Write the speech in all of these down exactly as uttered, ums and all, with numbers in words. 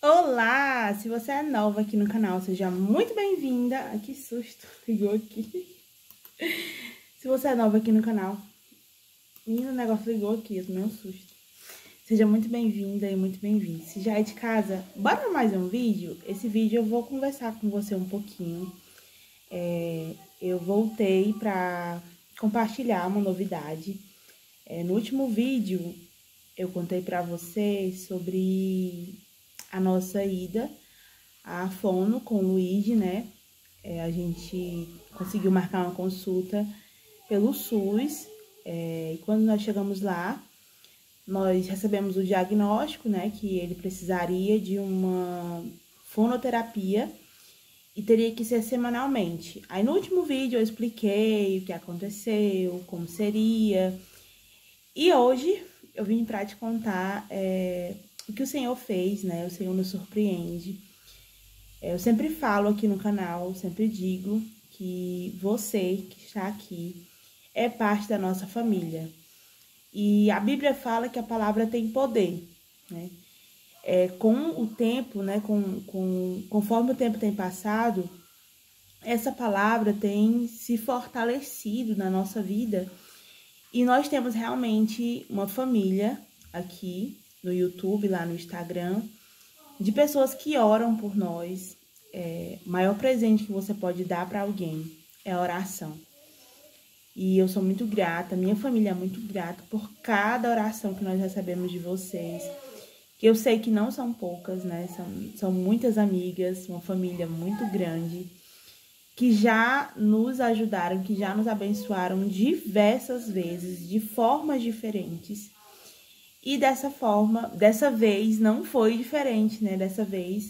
Olá! Se você é nova aqui no canal, seja muito bem-vinda. Ai, que susto, ligou aqui. Se você é nova aqui no canal, menino, o negócio ligou aqui, eu tomei um susto. Seja muito bem-vinda e muito bem-vindo. Se já é de casa, bora pra mais um vídeo? Esse vídeo eu vou conversar com você um pouquinho. É, eu voltei pra compartilhar uma novidade. É, no último vídeo, eu contei pra vocês sobre a nossa ida à fono com o Luigi, né? É, a gente conseguiu marcar uma consulta pelo SUS. É, e quando nós chegamos lá, nós recebemos o diagnóstico, né? Que ele precisaria de uma fonoterapia e teria que ser semanalmente. Aí no último vídeo eu expliquei o que aconteceu, como seria. E hoje eu vim pra te contar é, o que o Senhor fez, né? O Senhor nos surpreende. Eu sempre falo aqui no canal, sempre digo que você que está aqui é parte da nossa família. E a Bíblia fala que a palavra tem poder, né? É, com o tempo, né? Com, com, conforme o tempo tem passado, essa palavra tem se fortalecido na nossa vida. E nós temos realmente uma família aqui no YouTube, lá no Instagram, de pessoas que oram por nós. É, o maior presente que você pode dar para alguém é a oração. E eu sou muito grata, minha família é muito grata por cada oração que nós recebemos de vocês. Que eu sei que não são poucas, né? São, são muitas amigas, uma família muito grande, que já nos ajudaram, que já nos abençoaram diversas vezes, de formas diferentes. E dessa forma, dessa vez, não foi diferente, né? Dessa vez,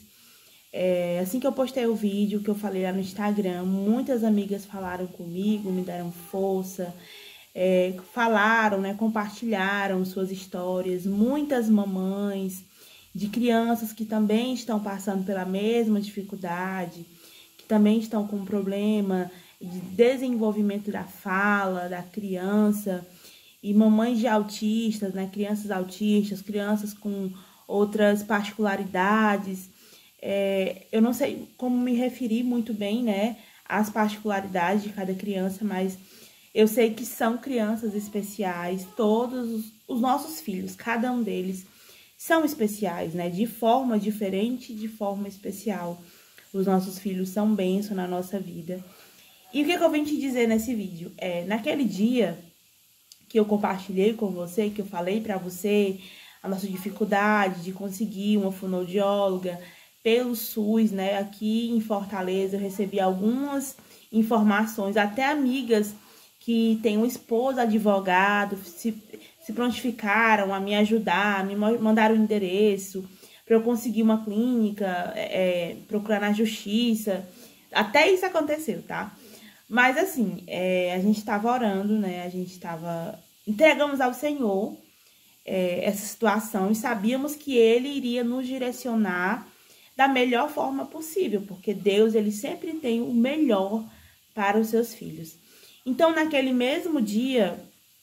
é, assim que eu postei o vídeo, que eu falei lá no Instagram, muitas amigas falaram comigo, me deram força, é, falaram, né? Compartilharam suas histórias. Muitas mamães de crianças que também estão passando pela mesma dificuldade, que também estão com problema de desenvolvimento da fala, da criança, e mamães de autistas, né, crianças autistas, crianças com outras particularidades. É, eu não sei como me referir muito bem, né, às particularidades de cada criança, mas eu sei que são crianças especiais. Todos os, os nossos filhos, cada um deles, são especiais, né, de forma diferente, de forma especial. Os nossos filhos são bênção na nossa vida. E o que, que eu vim te dizer nesse vídeo? É, naquele dia que eu compartilhei com você, que eu falei pra você a nossa dificuldade de conseguir uma fonoaudióloga pelo SUS, né? Aqui em Fortaleza eu recebi algumas informações, até amigas que têm um esposo advogado se, se prontificaram a me ajudar, me mandaram o endereço para eu conseguir uma clínica, é, procurar na justiça. Até isso aconteceu, tá? Mas assim, é, a gente estava orando, né? A gente estava... Entregamos ao Senhor é, essa situação e sabíamos que Ele iria nos direcionar da melhor forma possível, porque Deus, Ele sempre tem o melhor para os seus filhos. Então, naquele mesmo dia,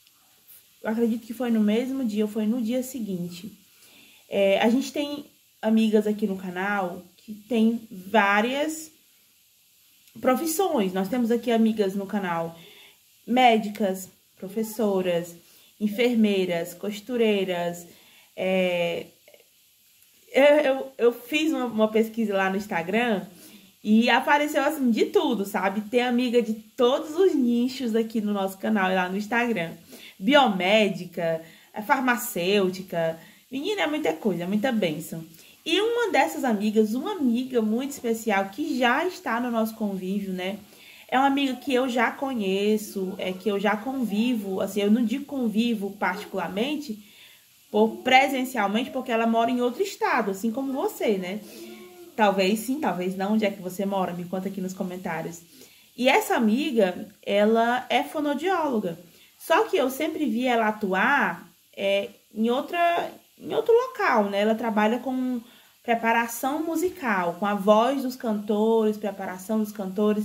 eu acredito que foi no mesmo dia, ou foi no dia seguinte, é, a gente tem amigas aqui no canal que tem várias profissões. Nós temos aqui amigas no canal médicas, professoras, enfermeiras, costureiras. É... Eu, eu, eu fiz uma, uma pesquisa lá no Instagram e apareceu assim de tudo, sabe? Tem amiga de todos os nichos aqui no nosso canal e lá no Instagram. Biomédica, farmacêutica. Menina, é muita coisa, é muita bênção. E uma dessas amigas, uma amiga muito especial que já está no nosso convívio, né? É uma amiga que eu já conheço, é que eu já convivo, assim, eu não digo convivo particularmente, por, presencialmente, porque ela mora em outro estado, assim como você, né? Talvez sim, talvez não. Onde é que você mora? Me conta aqui nos comentários. E essa amiga, ela é fonoaudióloga. Só que eu sempre vi ela atuar é, em, outra, em outro local, né? Ela trabalha com preparação musical, com a voz dos cantores, preparação dos cantores.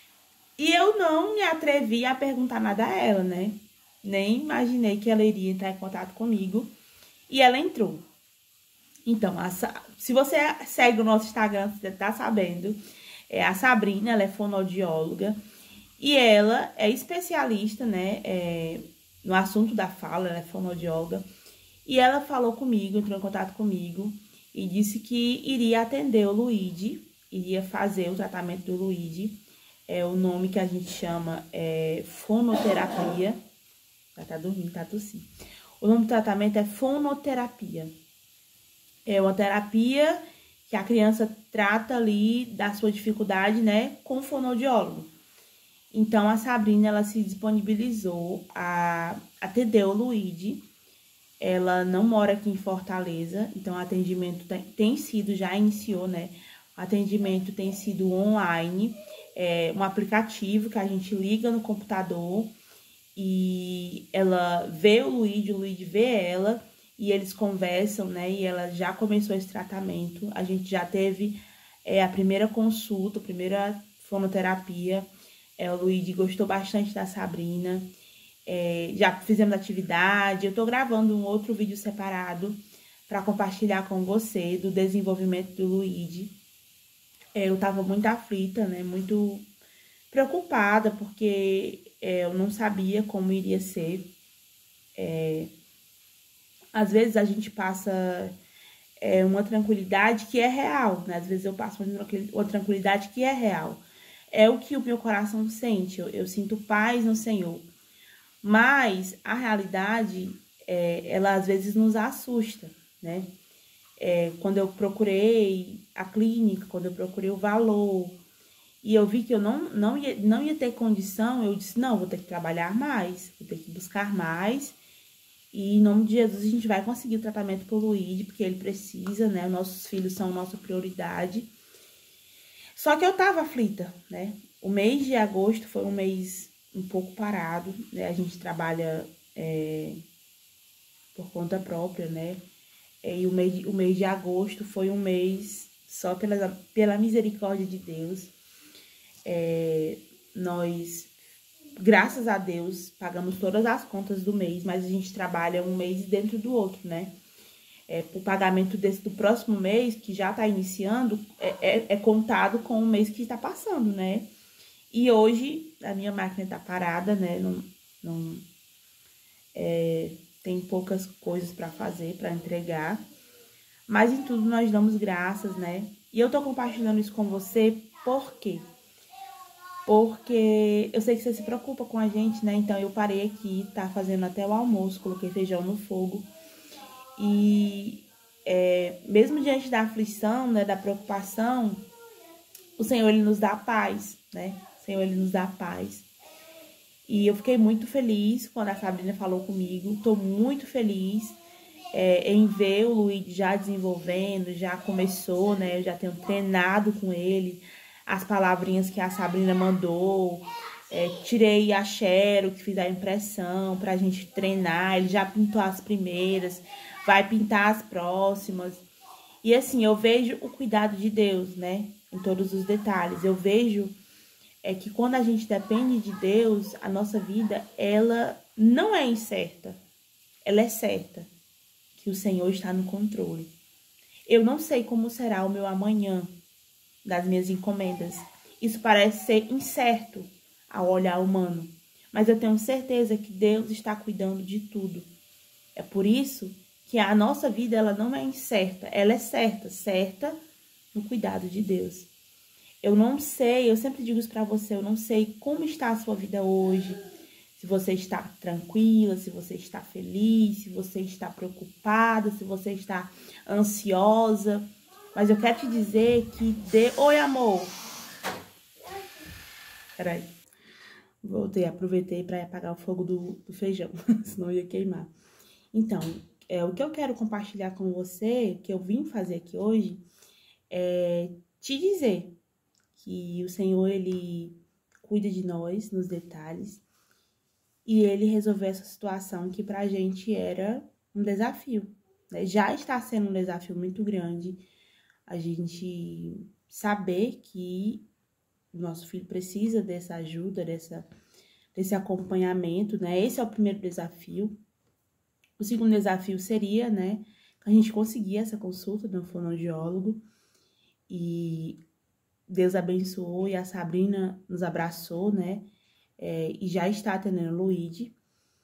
E eu não me atrevi a perguntar nada a ela, né? Nem imaginei que ela iria entrar em contato comigo. E ela entrou. Então, a, se você segue o nosso Instagram, você tá sabendo, é, a Sabrina, ela é fonoaudióloga e ela é especialista, né, é, no assunto da fala, ela é fonoaudióloga. E ela falou comigo, entrou em contato comigo e disse que iria atender o Luigi, iria fazer o tratamento do Luigi. É o nome que a gente chama é fonoterapia. Ela tá dormindo, tá tossindo. O nome do tratamento é fonoterapia. É uma terapia que a criança trata ali da sua dificuldade, né, com o fonoaudiólogo. Então, a Sabrina, ela se disponibilizou a atender o Luigi. Ela não mora aqui em Fortaleza, então o atendimento tem, tem sido, já iniciou, né? O atendimento tem sido online, é um aplicativo que a gente liga no computador e ela vê o Luigi, o Luigi vê ela e eles conversam, né? E ela já começou esse tratamento. A gente já teve é, a primeira consulta, a primeira fonoterapia. É, o Luigi gostou bastante da Sabrina. É, já fizemos atividade. Eu tô gravando um outro vídeo separado para compartilhar com você do desenvolvimento do Luigi. É, eu tava muito aflita, né? Muito preocupada, porque é, eu não sabia como iria ser. É, às vezes a gente passa é, uma tranquilidade que é real, né? Às vezes eu passo uma tranquilidade que é real. É o que o meu coração sente. Eu, eu sinto paz no Senhor. Mas a realidade, é, ela às vezes nos assusta, né? É, quando eu procurei a clínica, quando eu procurei o valor, e eu vi que eu não, não, ia, não ia ter condição, eu disse, não, vou ter que trabalhar mais, vou ter que buscar mais. E em nome de Jesus a gente vai conseguir o tratamento pro Luigi, porque ele precisa, né? Nossos filhos são nossa prioridade. Só que eu tava aflita, né? O mês de agosto foi um mês um pouco parado, né? A gente trabalha é, por conta própria, né? E o mês, o mês de agosto foi um mês, só pela, pela misericórdia de Deus, é, nós, graças a Deus, pagamos todas as contas do mês, mas a gente trabalha um mês dentro do outro, né? É, o pagamento desse, do próximo mês, que já tá iniciando, é, é, é contado com o mês que tá passando, né? E hoje a minha máquina tá parada, né? Não, não é, tem poucas coisas para fazer, para entregar. Mas em tudo nós damos graças, né? E eu tô compartilhando isso com você, por quê? Porque eu sei que você se preocupa com a gente, né? Então eu parei aqui, tá fazendo até o almoço, coloquei feijão no fogo. E é, mesmo diante da aflição, né, da preocupação, o Senhor, Ele nos dá paz, né? O Senhor, Ele nos dá paz. E eu fiquei muito feliz quando a Sabrina falou comigo. Tô muito feliz é, em ver o Luigi já desenvolvendo, já começou, né? Eu já tenho treinado com ele as palavrinhas que a Sabrina mandou. É, tirei a xero, que fiz a impressão pra gente treinar. Ele já pintou as primeiras, vai pintar as próximas. E assim, eu vejo o cuidado de Deus, né? Em todos os detalhes. Eu vejo é que quando a gente depende de Deus, a nossa vida, ela não é incerta. Ela é certa, que o Senhor está no controle. Eu não sei como será o meu amanhã das minhas encomendas. Isso parece ser incerto ao olhar humano. Mas eu tenho certeza que Deus está cuidando de tudo. É por isso que a nossa vida, ela não é incerta. Ela é certa, certa no cuidado de Deus. Eu não sei, eu sempre digo isso pra você, eu não sei como está a sua vida hoje. Se você está tranquila, se você está feliz, se você está preocupada, se você está ansiosa. Mas eu quero te dizer que dê... Oi, amor! Peraí. Voltei, aproveitei para apagar o fogo do, do feijão, senão ia queimar. Então, é, o que eu quero compartilhar com você, que eu vim fazer aqui hoje, é te dizer que o Senhor, Ele cuida de nós nos detalhes e Ele resolveu essa situação que pra gente era um desafio, né? Já está sendo um desafio muito grande a gente saber que o nosso filho precisa dessa ajuda, dessa, desse acompanhamento, né? Esse é o primeiro desafio. O segundo desafio seria, né, a gente conseguir essa consulta no fonoaudiólogo. E Deus abençoou e a Sabrina nos abraçou, né? É, e já está atendendo o Luigi.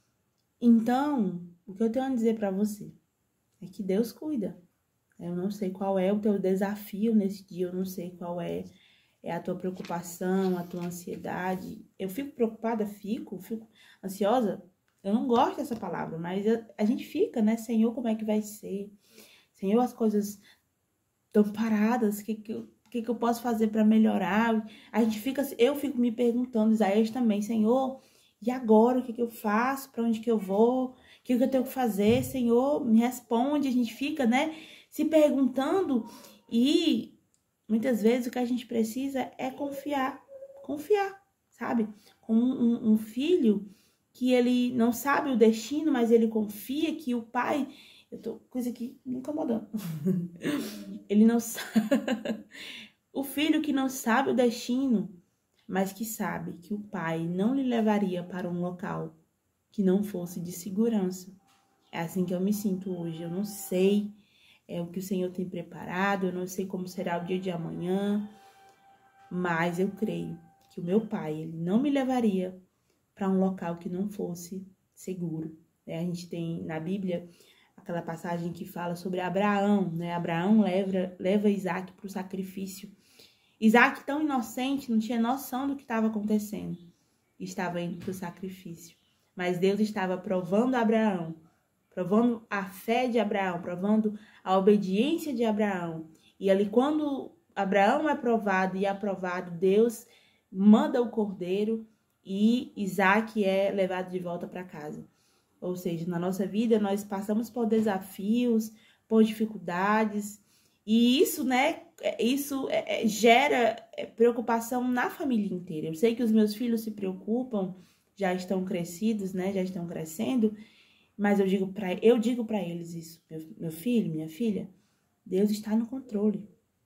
Então, o que eu tenho a dizer para você é que Deus cuida. Eu não sei qual é o teu desafio nesse dia, eu não sei qual é, é a tua preocupação, a tua ansiedade. Eu fico preocupada, fico, fico ansiosa. Eu não gosto dessa palavra, mas a, a gente fica, né? Senhor, como é que vai ser? Senhor, as coisas estão paradas, o que, que, que, que eu posso fazer para melhorar? A gente fica, eu fico me perguntando, Isaías também, Senhor, e agora o que, que eu faço? Para onde que eu vou? O que, que eu tenho que fazer? Senhor, me responde. A gente fica, né, se perguntando e muitas vezes o que a gente precisa é confiar, confiar, sabe? Como um, um filho que ele não sabe o destino, mas ele confia que o pai... Eu tô coisa aqui me incomodando. Ele não sabe. O filho que não sabe o destino, mas que sabe que o pai não lhe levaria para um local que não fosse de segurança. É assim que eu me sinto hoje. Eu não sei é, o que o Senhor tem preparado, eu não sei como será o dia de amanhã, mas eu creio que o meu pai, ele não me levaria para um local que não fosse seguro. É, a gente tem na Bíblia aquela passagem que fala sobre Abraão, né? Abraão leva, leva Isaac para o sacrifício. Isaac, tão inocente, não tinha noção do que estava acontecendo. Estava indo para o sacrifício. Mas Deus estava provando Abraão, provando a fé de Abraão, provando a obediência de Abraão. E ali, quando Abraão é provado e aprovado, Deus manda o cordeiro e Isaac é levado de volta para casa. Ou seja, na nossa vida nós passamos por desafios, por dificuldades, e isso, né, isso é, é, gera preocupação na família inteira. Eu sei que os meus filhos se preocupam, já estão crescidos, né, já estão crescendo, mas eu digo para eu digo para eles isso, meu, meu filho, minha filha, Deus está no controle,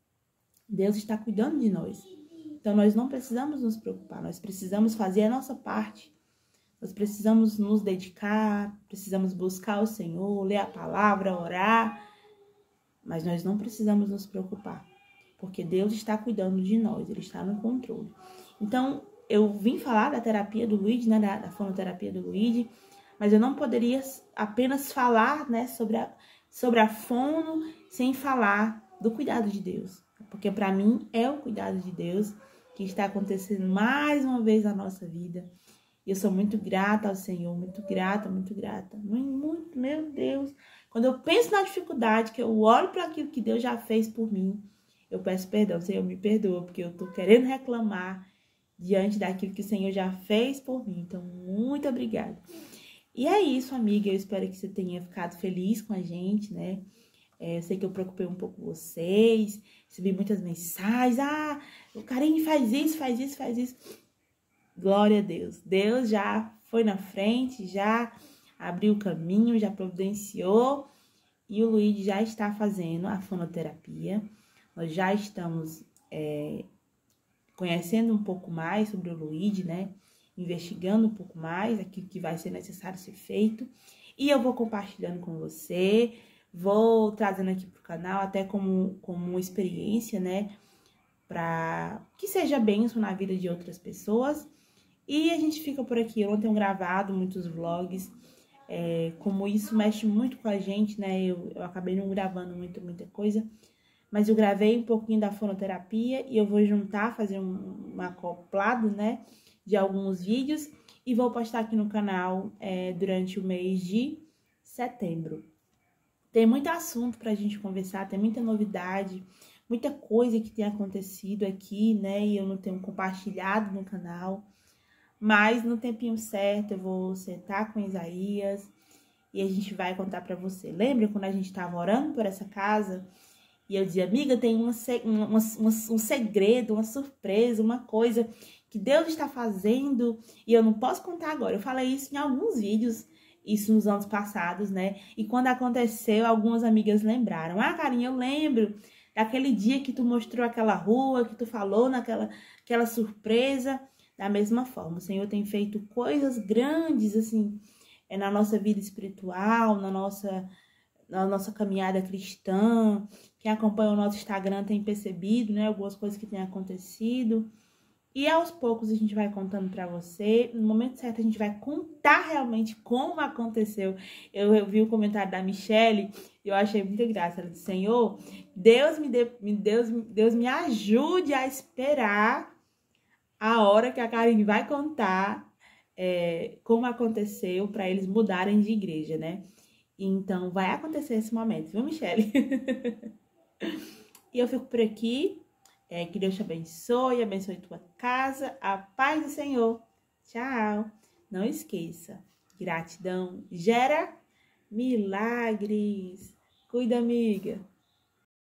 Deus está cuidando de nós. Então nós não precisamos nos preocupar, nós precisamos fazer a nossa parte. Nós precisamos nos dedicar, precisamos buscar o Senhor, ler a palavra, orar, mas nós não precisamos nos preocupar, porque Deus está cuidando de nós, Ele está no controle. Então, eu vim falar da terapia do Luigi, né, da, da fonoterapia do Luigi, mas eu não poderia apenas falar, né, sobre a, sobre a fono sem falar do cuidado de Deus, porque para mim é o cuidado de Deus que está acontecendo mais uma vez na nossa vida. E eu sou muito grata ao Senhor, muito grata, muito grata. Muito, meu Deus. Quando eu penso na dificuldade, que eu olho para aquilo que Deus já fez por mim, eu peço perdão, Senhor, me perdoa, porque eu tô querendo reclamar diante daquilo que o Senhor já fez por mim. Então, muito obrigada. E é isso, amiga. Eu espero que você tenha ficado feliz com a gente, né? É, eu sei que eu preocupei um pouco vocês, recebi muitas mensagens. Ah, o Karine faz isso, faz isso, faz isso. Glória a Deus. Deus já foi na frente, já abriu o caminho, já providenciou e o Luigi já está fazendo a fonoterapia. Nós já estamos é, conhecendo um pouco mais sobre o Luigi, né? Investigando um pouco mais aquilo que vai ser necessário ser feito. E eu vou compartilhando com você, vou trazendo aqui para o canal até como, como uma experiência, né? Para que seja bênção na vida de outras pessoas. E a gente fica por aqui. Eu não tenho gravado muitos vlogs, é, como isso mexe muito com a gente, né? Eu, eu acabei não gravando muito, muita coisa, mas eu gravei um pouquinho da fonoterapia e eu vou juntar, fazer um, um acoplado, né? De alguns vídeos e vou postar aqui no canal é, durante o mês de setembro. Tem muito assunto pra gente conversar, tem muita novidade, muita coisa que tem acontecido aqui, né? E eu não tenho compartilhado no canal. Mas no tempinho certo eu vou sentar com Isaías e a gente vai contar pra você. Lembra quando a gente tava orando por essa casa? E eu dizia, amiga, tem uma, uma, uma, um segredo, uma surpresa, uma coisa que Deus está fazendo e eu não posso contar agora. Eu falei isso em alguns vídeos, isso nos anos passados, né? E quando aconteceu, algumas amigas lembraram. Ah, Carinha, eu lembro daquele dia que tu mostrou aquela rua, que tu falou naquela aquela surpresa. Da mesma forma, o Senhor tem feito coisas grandes, assim, é, na nossa vida espiritual, na nossa, na nossa caminhada cristã. Quem acompanha o nosso Instagram tem percebido, né, algumas coisas que têm acontecido. E aos poucos a gente vai contando para você. No momento certo a gente vai contar realmente como aconteceu. Eu, eu vi o comentário da Michelle e eu achei muita graça. Ela disse, Senhor, Deus me, dê, Deus, Deus me ajude a esperar a hora que a Karine vai contar é, como aconteceu para eles mudarem de igreja, né? Então vai acontecer esse momento, viu, Michelle? E eu fico por aqui. É, que Deus te abençoe, abençoe tua casa, a paz do Senhor. Tchau. Não esqueça, gratidão gera milagres. Cuida, amiga.